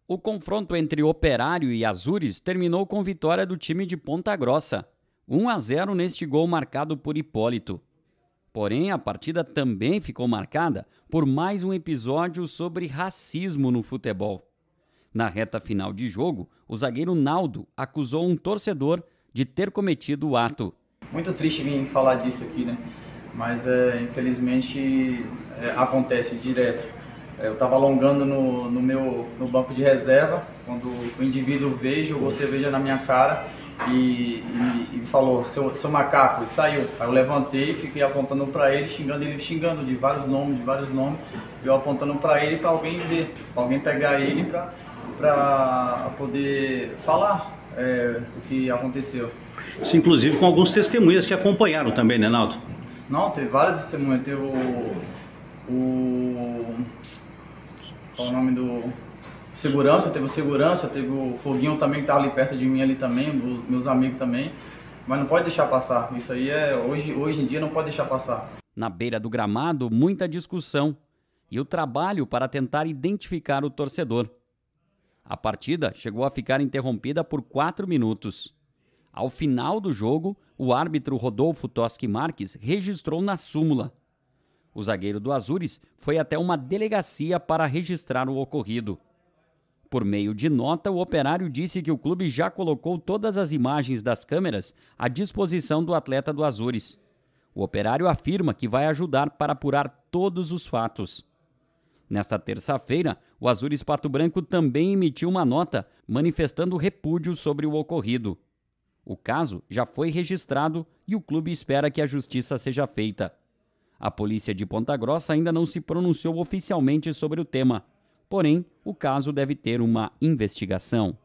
O confronto entre Operário e Azures terminou com vitória do time de Ponta Grossa, 1-0 neste gol marcado por Hipólito. Porém, a partida também ficou marcada por mais um episódio sobre racismo no futebol. Na reta final de jogo, o zagueiro Naldo acusou um torcedor de ter cometido o ato. Muito triste vir falar disso aqui, né? Mas infelizmente acontece direto. Eu estava alongando no banco de reserva, quando o indivíduo veio, jogou cerveja na minha cara e falou, seu macaco, e saiu. Aí eu levantei, fiquei apontando para ele, xingando de vários nomes, eu apontando para ele para alguém ver, para alguém pegar ele para poder falar o que aconteceu. Isso, inclusive com alguns testemunhas que acompanharam também, né, Naldo? Não, teve várias testemunhas, teve qual é o nome do segurança, teve o Foguinho também que estava ali perto de mim ali também, meus amigos também, mas não pode deixar passar, isso aí hoje em dia não pode deixar passar. Na beira do gramado, muita discussão e o trabalho para tentar identificar o torcedor. A partida chegou a ficar interrompida por 4 minutos. Ao final do jogo, o árbitro Rodolfo Toschi Marques registrou na súmula. O zagueiro do Azures foi até uma delegacia para registrar o ocorrido. Por meio de nota, o Operário disse que o clube já colocou todas as imagens das câmeras à disposição do atleta do Azures. O Operário afirma que vai ajudar para apurar todos os fatos. Nesta terça-feira, o Azures Pato Branco também emitiu uma nota manifestando repúdio sobre o ocorrido. O caso já foi registrado e o clube espera que a justiça seja feita. A polícia de Ponta Grossa ainda não se pronunciou oficialmente sobre o tema, porém, o caso deve ter uma investigação.